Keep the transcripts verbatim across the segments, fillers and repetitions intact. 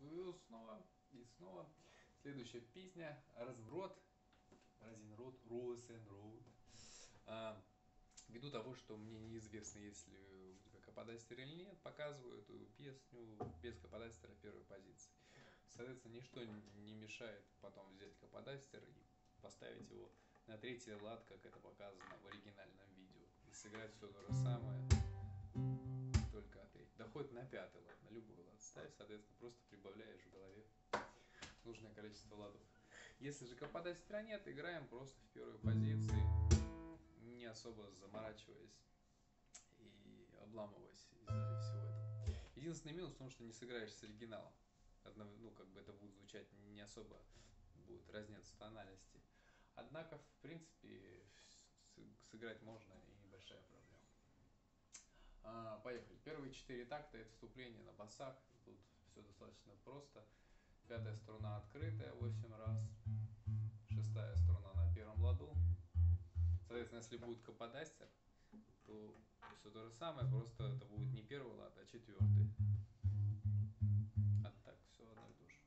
Приветствую снова и снова. Следующая песня «Разворот», «Розенрот», «Розенрот». А, ввиду того, что мне неизвестно, есть ли у тебя каподастер или нет, показываю эту песню без каподастера первой позиции. Соответственно, ничто не мешает потом взять каподастер и поставить его на третий лад, как это показано в оригинальном видео, и сыграть все то же самое, только третий. Доходит на пятый лад, на любой лад ставь, соответственно, просто прибавляешь в голове нужное количество ладов. Если же каподастера нет, играем просто в первой позиции, не особо заморачиваясь и обламываясь из-за всего этого. Единственный минус в том, что не сыграешь с оригиналом. Ну, как бы это будет звучать не особо, будет разниться в тональности. Однако, в принципе, сыграть можно и небольшая проблема. А, поехали. Первые четыре такта — это вступление на басах. Тут все достаточно просто. Пятая струна открытая восемь раз. Шестая струна на первом ладу. Соответственно, если будет каподастер, то все то же самое, просто это будет не первый лад, а четвертый. А так, все одно и то же.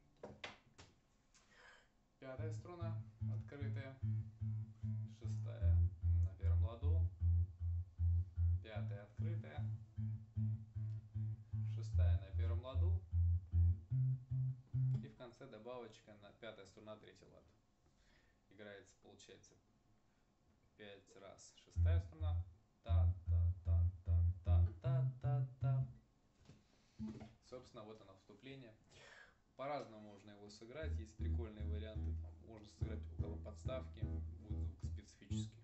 Пятая струна открытая. Шестая на первом ладу. Пятая открытая. Шестая на первом ладу. И в конце добавочка на пятая струна, третий лад. Играется, получается, пять раз. Шестая струна. Та-та-та-та-та-та-та-та. Собственно, вот оно вступление. По-разному можно его сыграть. Есть прикольные варианты. Там можно сыграть около подставки. Будет звук специфический.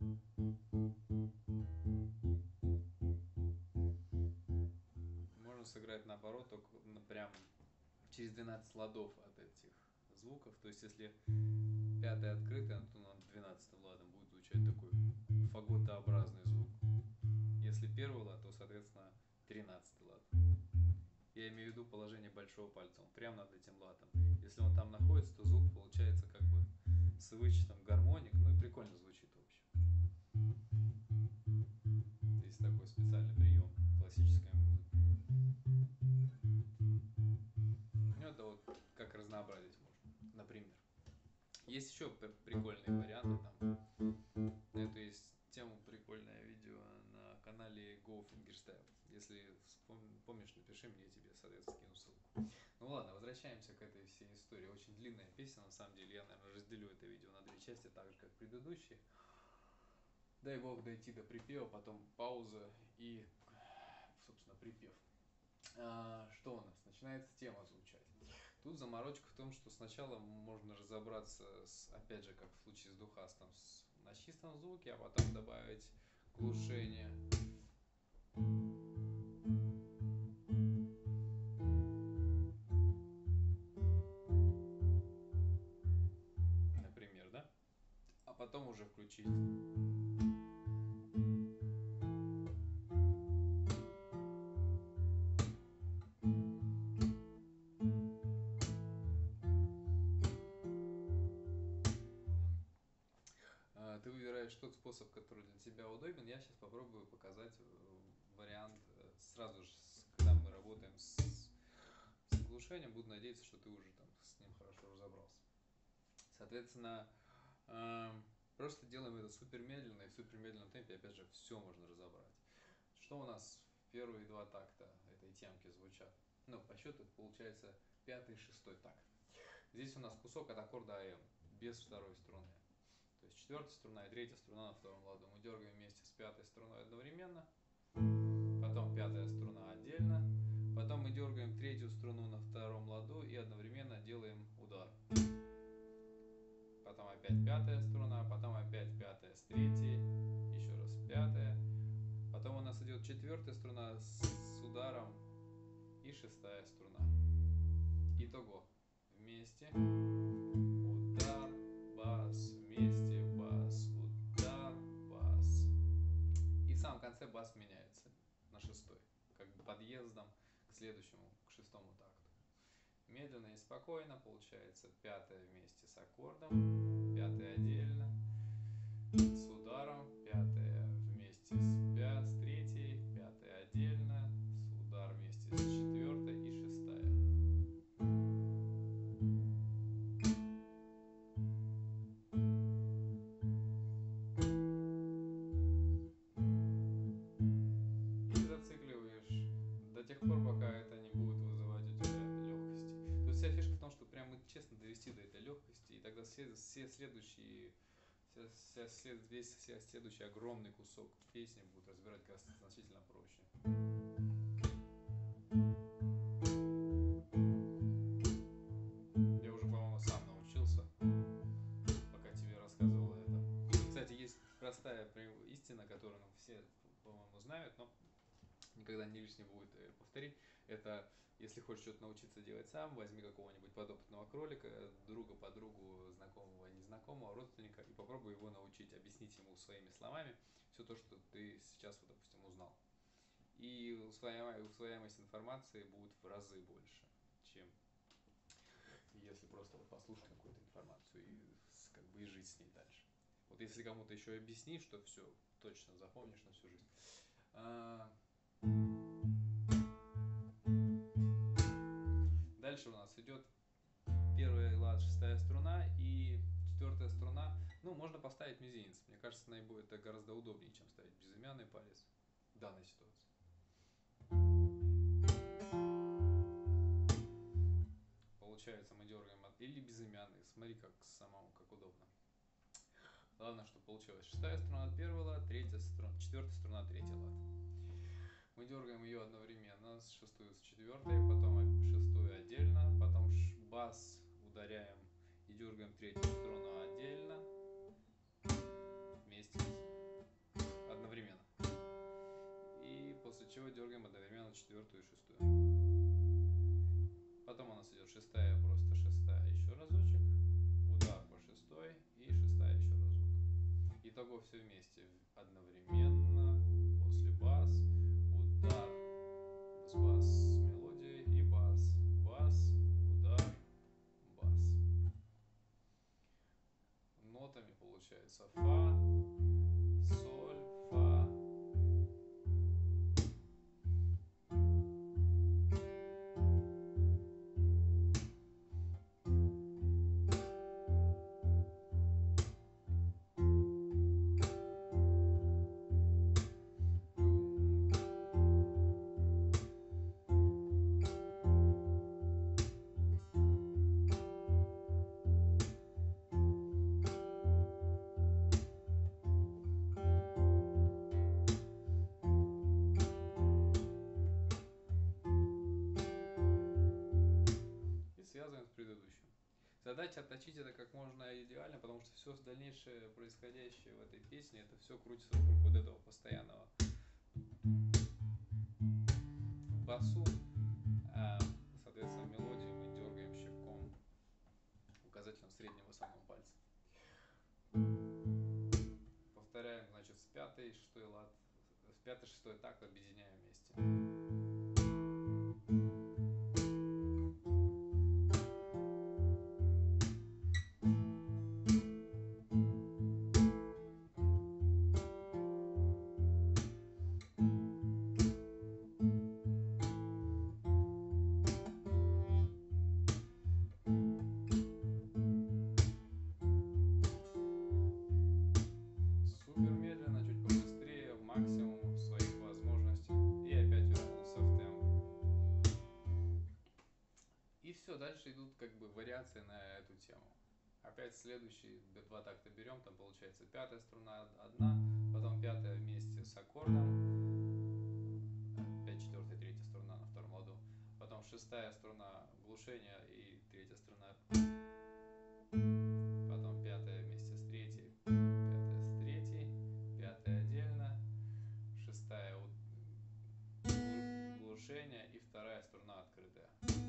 Можно сыграть наоборот, только прям через двенадцать ладов от этих звуков. То есть, если пятая открытая, то над двенадцатым ладом будет звучать такой фаготообразный звук. Если первый лад, то, соответственно, тринадцатый лад. Я имею в виду положение большого пальца, он прямо над этим ладом. Если он там находится, то звук получается как бы с вычетом гармоник. Ну и прикольно звучит, в общем. Есть такой специальный прием классической музыки. Ну это вот как разнообразить можно, например. Есть еще прикольные варианты там. На эту есть тему прикольное видео на канале Go Fingerstyle. Если помнишь, напиши мне, я тебе, соответственно, скину ссылку. Ну ладно, возвращаемся к этой всей истории. Очень длинная песня, на самом деле. Я, наверное, разделю это видео на две части, так же, как предыдущие. Дай бог дойти до припева, потом пауза и, собственно, припев. А, что у нас? Начинается тема звучать. Тут заморочка в том, что сначала можно разобраться, с, опять же, как в случае с духастом, с, на чистом звуке, а потом добавить глушение. Например, да? А потом уже включить. Ты выбираешь тот способ, который для тебя удобен. Я сейчас попробую показать вариант сразу же, когда мы работаем с, с глушением. Буду надеяться, что ты уже там с ним хорошо разобрался. Соответственно, просто делаем это супер медленно, и в супер медленном темпе, опять же, все можно разобрать. Что у нас в первые два такта этой темки звучат? Ну, по счету это получается пятый и шестой такт. Здесь у нас кусок от аккорда АМ, без второй струны. То есть четвертая струна и третья струна на втором ладу. Мы дергаем вместе с пятой струной одновременно. Потом пятая струна отдельно. Потом мы дергаем третью струну на втором ладу и одновременно делаем удар. Потом опять пятая струна, потом опять пятая с третьей, еще раз пятая. Потом у нас идет четвертая струна с ударом и шестая струна. Итого. Вместе. Удар, бас, вместе, бас, удар, бас. И в самом конце бас меняется на шестой, как бы подъездом к следующему, к шестому такту. Медленно и спокойно получается пятая вместе с аккордом, пятая отдельно, с ударом, пятая вместе с, пя, с третьей, пятая отдельно, с ударом вместе с четвертой и шестая. когда все, все следующие, вся, вся, след, весь вся следующий огромный кусок песни будет разбирать гораздо значительно проще. Я уже, по-моему, сам научился, пока тебе рассказывал это. Кстати, есть простая истина, которую ну, все, по-моему, знают, но никогда не лишне будет повторить. Это если хочешь что-то научиться делать сам, возьми какого-нибудь подопытного кролика, друга, подругу, знакомого, незнакомого, родственника и попробуй его научить, объяснить ему своими словами все то, что ты сейчас, вот, допустим, узнал. И усвояемость информации будет в разы больше, чем если просто вот послушать какую-то информацию и как бы и жить с ней дальше. Вот если кому-то еще объяснишь, что все точно запомнишь на всю жизнь. Дальше у нас идет первый лад, шестая струна и четвертая струна. Ну, можно поставить мизинец. Мне кажется, наиболее это гораздо удобнее, чем ставить безымянный палец в данной ситуации. Получается, мы дергаем от... или безымянный. Смотри, как самому, как удобно. Главное, чтобы получилось шестая струна от первого лад, третья струна, четвертая струна от третьего лад. Мы дергаем ее одновременно, с шестую с четвертой, потом шестую отдельно, потом бас ударяем и дергаем третью струну отдельно, вместе, одновременно. И после чего дергаем одновременно четвертую и шестую. Потом у нас идет шестая, просто шестая еще разочек, удар по шестой и шестая еще разок. Итого все вместе одновременно, после бас, удар, бас с мелодией и бас, бас, удар, бас. Нотами получается фа, соль, фа. Связываем с предыдущим. Задача отточить это как можно идеально, потому что все дальнейшее происходящее в этой песне, это все крутится вокруг вот этого постоянного в басу, а, соответственно, мелодию мы дергаем щипком указательным средним высоким пальцем. Повторяем, значит, с пятой, шестой лад, с пятой, шестой такт объединяем вместе. Дальше идут как бы вариации на эту тему. Опять следующие два такта берем, там получается пятая струна одна, потом пятая вместе с аккордом, опять четвертая, третья струна на втором ладу, потом шестая струна глушения и третья струна, потом пятая вместе с третьей, пятая с третьей, пятая отдельно, шестая глушение и вторая струна открытая.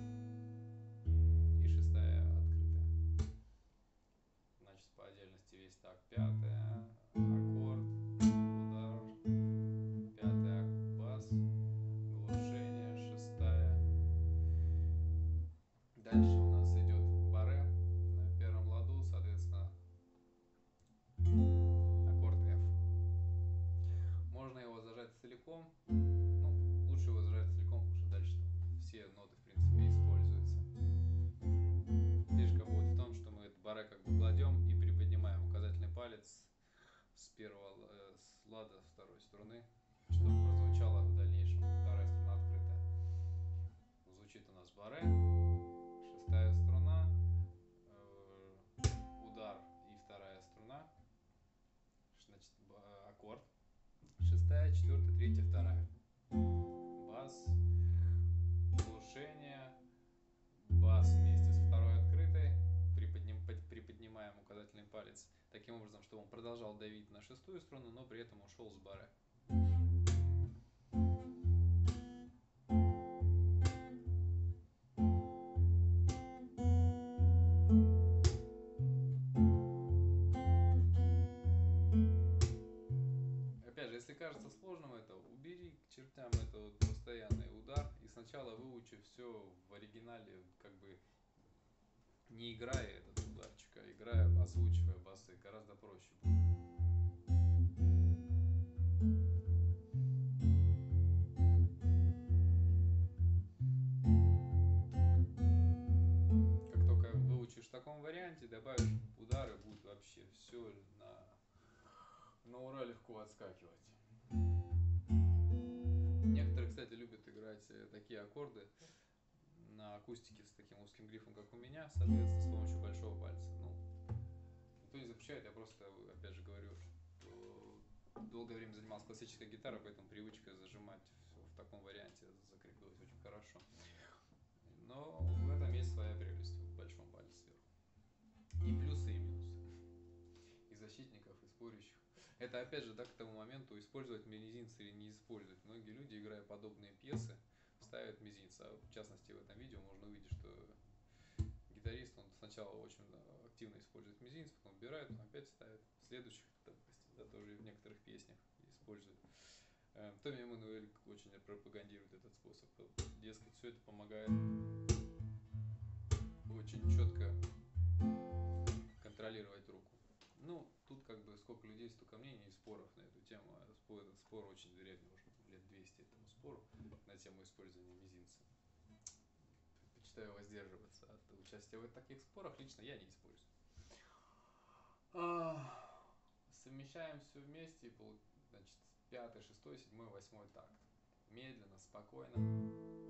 По отдельности весь так, пятая, аккорд, удар, пятая, бас, глушение, шестая. Дальше у нас идет баре на первом ладу, соответственно, аккорд F. Можно его зажать целиком, ну, лучше его зажать целиком, потому что дальше все ноты, в принципе, используются. Фишка будет в том, что мы это баре как бы кладем и приподнимаем указательный палец с первого э, с лада второй струны, чтобы прозвучала в дальнейшем вторая струна открытая. Звучит у нас баре, шестая струна, э, четвертая, третья, вторая. Бас, глушение, бас вместе со второй открытой, приподним, приподнимаем указательный палец таким образом, чтобы он продолжал давить на шестую струну, но при этом ушел с бары. Опять же, если кажется сложным это, убери к чертям это вот постоянный удар и сначала выучи все в оригинале, как бы не играя этот ударчик, а играя, озвучивая басы, гораздо проще будет. Как только выучишь в таком варианте, добавишь удары, будет вообще все на, на ура легко отскакивать. Некоторые, кстати, любят играть такие аккорды на акустике с таким узким грифом, как у меня, соответственно, с помощью большого пальца. Ну, никто не запрещает, я просто, опять же, говорю, что долгое время занимался классической гитарой, поэтому привычка зажимать все в таком варианте закрепилась очень хорошо. Но в этом есть своя прелесть, в большом пальце сверху. И плюсы, и минусы. И защитников, и спорящих. Это, опять же, да, к тому моменту, использовать мизинцы или не использовать. Многие люди, играя подобные пьесы, ставят мизинцы. А в частности, в этом видео можно увидеть, что гитарист, он сначала очень активно использует мизинец, потом убирает, он опять ставит. В следующих, допустим, да, тоже в некоторых песнях использует. Томми Эммануэль очень пропагандирует этот способ. Дескать, все это помогает очень четко контролировать руку. Ну, тут как бы сколько людей, столько мнений и споров на эту тему. Спор, этот спор очень древний, уже лет двести этому спору на тему использования мизинца. Предпочитаю воздерживаться от участия в таких спорах. Лично я не использую. Совмещаем все вместе, значит, пятый, шестой, седьмой, восьмой такт. Медленно, спокойно.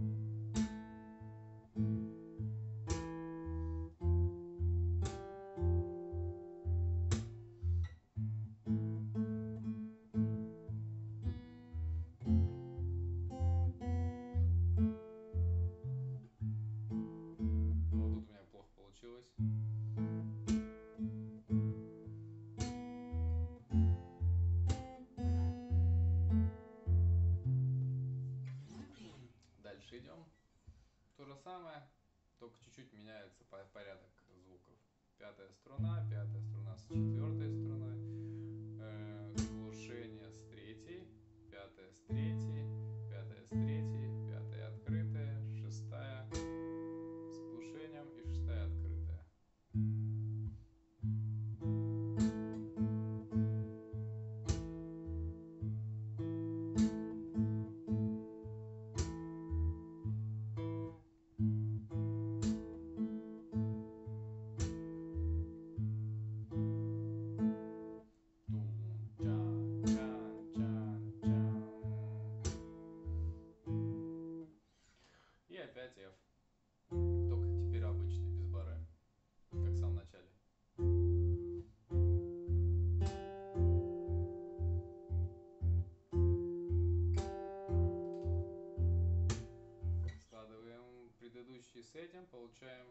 Вот тут у меня плохо получилось. Дальше идем. То же самое, только чуть-чуть меняется порядок звуков. Пятая струна, пятая струна с четвертой струной, э, глушение с третьей, пятая с третьей, пятая с третьей, пятая открытая, шестая с глушением и шестая открытая. И опять F. Только теперь обычный, без бары, как в самом начале. Складываем предыдущий с этим, получаем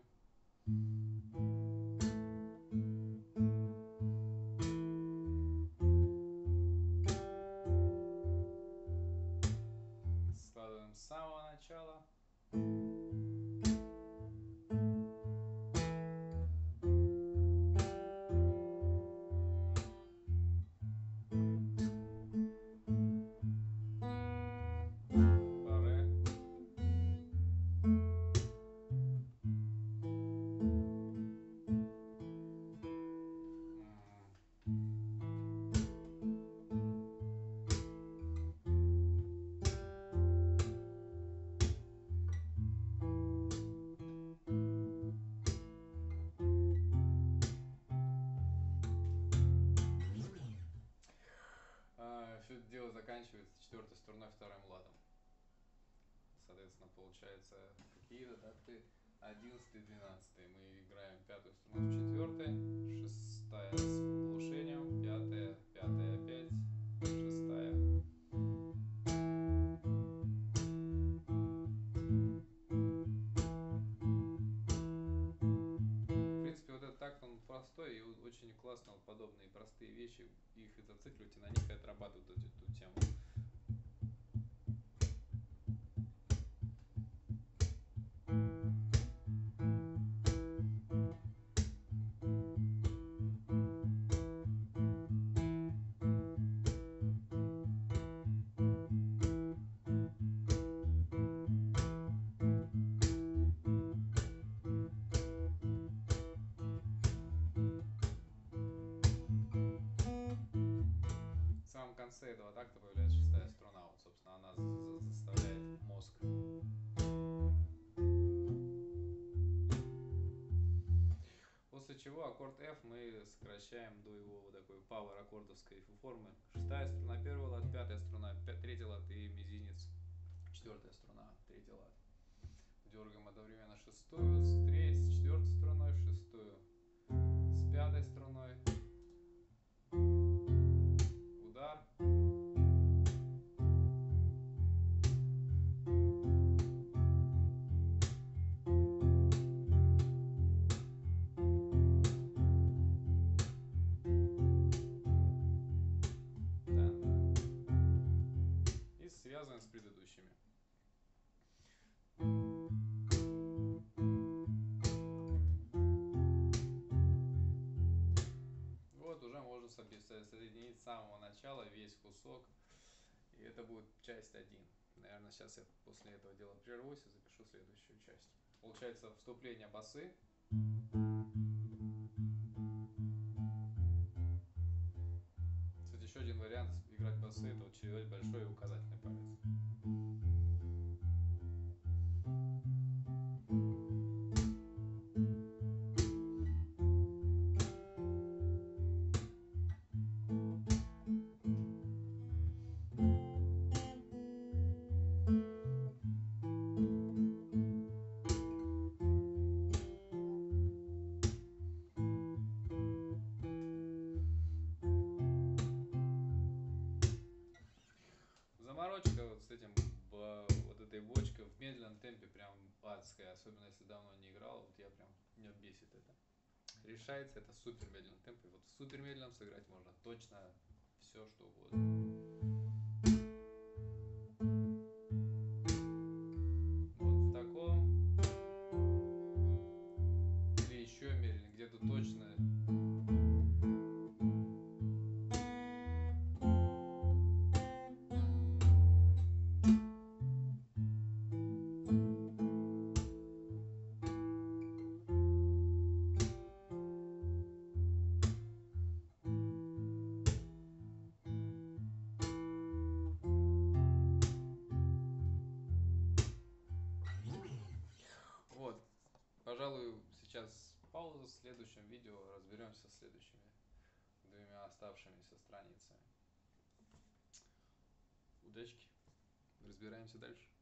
складываем с самого начала. Все это дело заканчивается четвертой струной, вторым ладом. Соответственно, получается какие-то такты одиннадцатый, двенадцатый. Мы играем пятую струну с четвертой, шестая с глушением, пятая, пятая опять, шестая, вещи, их зацикливать и на них и отрабатывать эту, эту тему. В самом конце этого такта появляется шестая струна. Вот, собственно, она заставляет мозг. После чего аккорд F мы сокращаем до его вот такой power аккордовской формы. Шестая струна первый лад, пятая струна третий лад и мизинец четвертая струна третий лад. Дергаем одновременно шестую с третьей, с четвертой струной, шестую с пятой струной. Удар. И связываем с предыдущими. Вот уже можно соединить с самого начала весь кусок. И это будет часть один. Наверное, сейчас я после этого дела прервусь и запишу следующую часть. Получается вступление басы. Кстати, еще один вариант играть басы — это вот чередовать большой и указательный палец. Заморочка вот с этим, вот этой бочкой в медленном темпе прям адская, особенно если давно не играл, вот я прям, меня бесит это. Решается это супер медленным темпом, вот в супер медленном сыграть можно точно все что угодно. Вот в таком или еще медленнее, где-то точно. Вот, пожалуй, сейчас пауза. В следующем видео разберемся с следующими двумя оставшимися страницами. Удачки, разбираемся дальше.